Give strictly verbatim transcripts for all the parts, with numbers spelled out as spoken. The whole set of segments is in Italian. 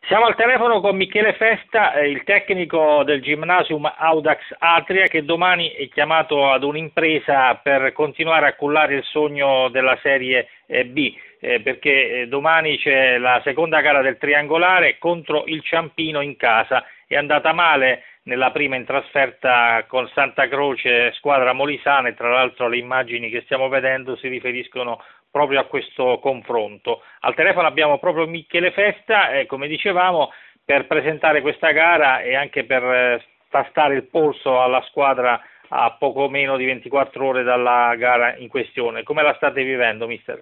Siamo al telefono con Michele Festa, eh, il tecnico del Gymnasium Audax Atria, che domani è chiamato ad un'impresa per continuare a cullare il sogno della Serie eh, B, eh, perché eh, domani c'è la seconda gara del triangolare contro il Ciampino in casa. È andata male nella prima in trasferta con Santa Croce, squadra molisana, e tra l'altro le immagini che stiamo vedendo si riferiscono proprio a questo confronto. Al telefono abbiamo proprio Michele Festa, eh, come dicevamo, per presentare questa gara e anche per eh, tastare il polso alla squadra a poco meno di ventiquattro ore dalla gara in questione. Come la state vivendo, mister?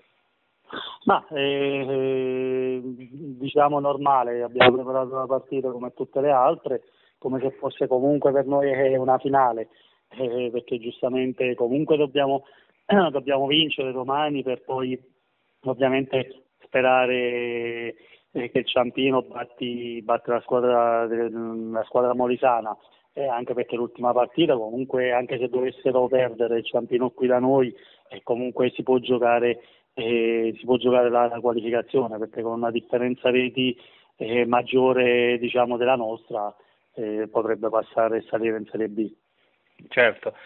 Ma eh, diciamo normale, abbiamo preparato la partita come tutte le altre, come se fosse comunque per noi una finale, eh, perché giustamente comunque dobbiamo, dobbiamo vincere domani per poi ovviamente sperare eh, che il Ciampino batti, batti la squadra, la squadra molisana, eh, anche perché l'ultima partita comunque, anche se dovessero perdere il Ciampino qui da noi, eh, comunque si può giocare eh, si può giocare la, la qualificazione, perché con una differenza reti eh, maggiore, diciamo, della nostra, eh, potrebbe passare e salire in Serie B. Certo,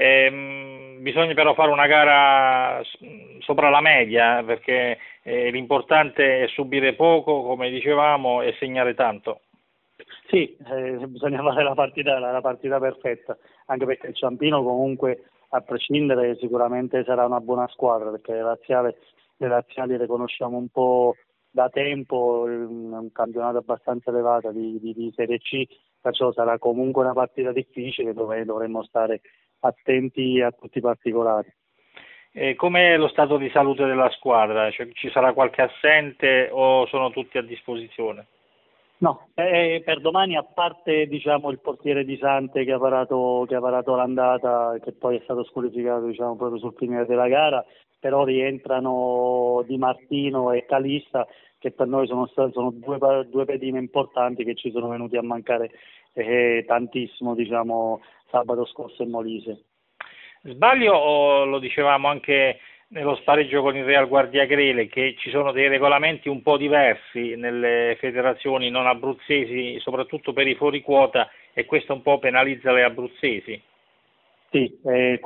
ehm, bisogna però fare una gara s- sopra la media, eh, perché eh, l'importante è subire poco, come dicevamo, e segnare tanto. Sì, eh, bisogna fare la partita, la, la partita perfetta, anche perché il Ciampino comunque, a prescindere, sicuramente sarà una buona squadra, perché le laziali, le laziali le conosciamo un po' da tempo, è un un campionato abbastanza elevato di, di, di Serie C, perciò sarà comunque una partita difficile dove dovremmo stare attenti a tutti i particolari. E com'è lo stato di salute della squadra? Cioè, ci sarà qualche assente o sono tutti a disposizione? No, eh, per domani, a parte, diciamo, il portiere di Sante che ha parato, che ha parato l'andata, che poi è stato squalificato, diciamo, proprio sul finire della gara, però rientrano Di Martino e Calista, che per noi sono, stati, sono due, pa- due pedine importanti che ci sono venuti a mancare eh, tantissimo, diciamo, sabato scorso in Molise. Sbaglio o lo dicevamo anche nello spareggio con il Real Guardiagrele, che ci sono dei regolamenti un po' diversi nelle federazioni non abruzzesi, soprattutto per i fuoriquota, e questo un po' penalizza le abruzzesi? Sì, eh,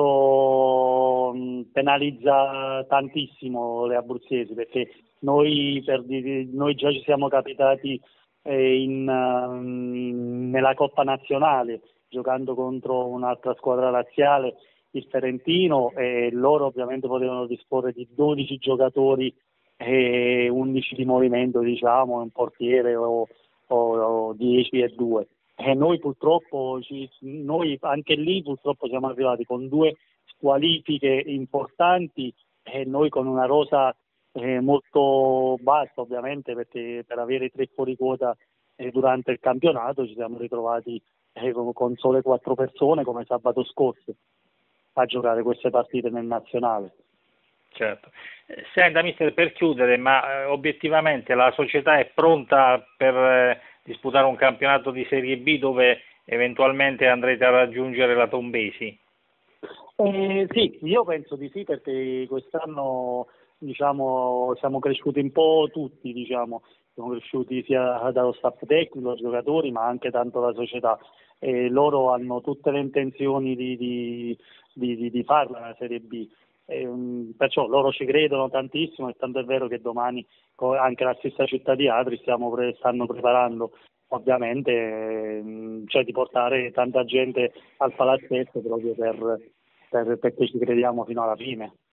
questo mh, penalizza tantissimo le abruzzesi, perché noi, per dire- noi già ci siamo capitati eh, in, ehm, nella Coppa Nazionale, giocando contro un'altra squadra laziale, il Ferentino, e loro ovviamente potevano disporre di dodici giocatori e undici di movimento, diciamo, un portiere o, o, o dieci e due. E noi purtroppo, ci, noi anche lì purtroppo siamo arrivati con due squalifiche importanti, e noi con una rosa eh, molto bassa, ovviamente, perché per avere tre fuori quota eh, durante il campionato ci siamo ritrovati eh, con, con sole quattro persone, come sabato scorso, a giocare queste partite nel nazionale. Certo. Eh, Senta, mister, per chiudere, ma eh, obiettivamente la società è pronta per eh, disputare un campionato di Serie B dove eventualmente andrete a raggiungere la Tombesi? Eh, sì, io penso di sì, perché quest'anno, diciamo, siamo cresciuti un po' tutti, diciamo, siamo cresciuti sia dallo staff tecnico, ai giocatori, ma anche tanto la società. E loro hanno tutte le intenzioni di, di, di, di, di farla la Serie B. E, um, perciò loro ci credono tantissimo, e tanto è vero che domani co- anche la stessa città di Atri stiamo pre- stanno preparando, ovviamente, ehm, cioè di portare tanta gente al palazzetto proprio per, per- perché ci crediamo fino alla fine.